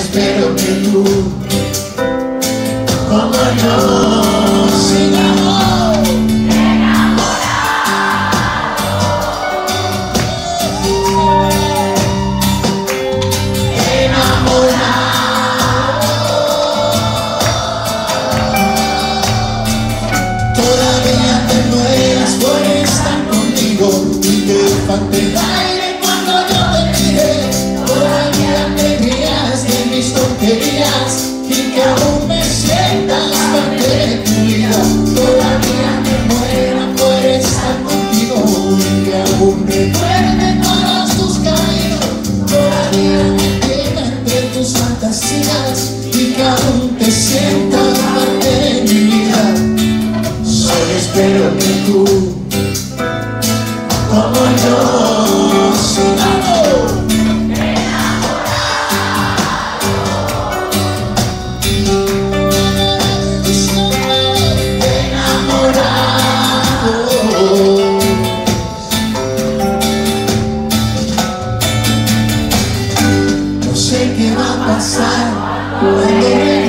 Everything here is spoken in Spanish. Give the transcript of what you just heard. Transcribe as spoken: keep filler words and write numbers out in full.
espero que tú, como yo, sigamos enamorados. Todavía te mueras por estar conmigo y que falte el aire cuando yo te mire. Todavía te rías de mis tonterías y que aún me sientas parte de tu vida. Todavía me muera por estar contigo y que aún recuerde todos tus caminos. Todavía me queda entre tus fantasías y que aún te sientas parte de mi vida. Solo espero que tú, como yo, sigamos enamorados. No sé qué va a pasar cuando